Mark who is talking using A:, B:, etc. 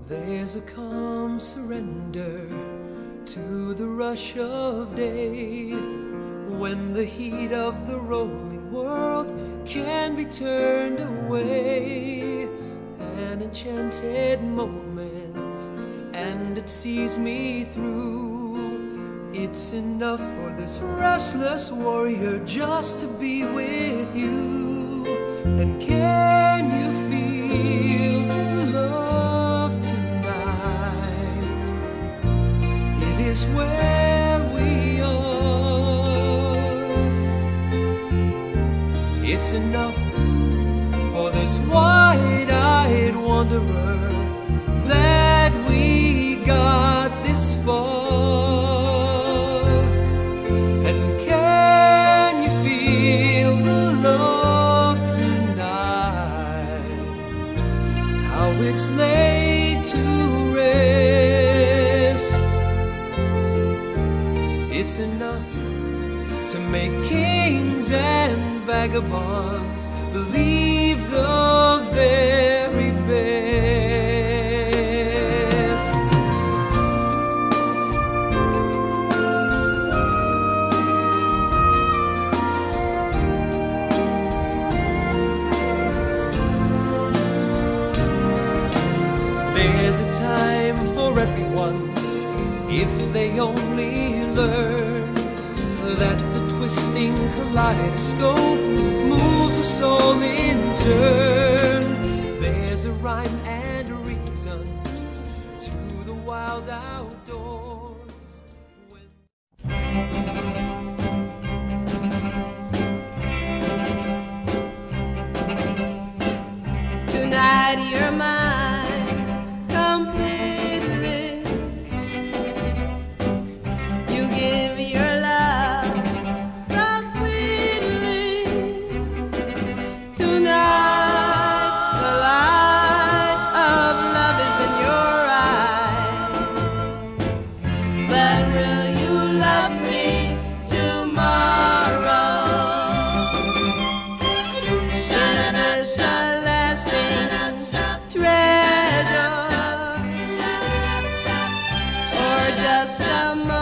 A: There's a calm surrender to the rush of day, when the heat of the rolling world can be turned away. An enchanted moment, and it sees me through. It's enough for this restless warrior just to be with you. And can you feel the love tonight? It is where we are. It's enough for this wide-eyed wanderer that we got this far. And can you feel the love tonight? How it's laid to rest. It's enough to make kings and vagabonds believe the very best. There's a time for everyone if they only learn that the twisting kaleidoscope moves us all in turn. There's a rhyme and a reason to the wild outdoors.
B: Tonight you're mine completely. You give your love so sweetly. Tonight the light of love is in your eyes. But will you love me tomorrow? Shine a lasting treasure, or just a moment.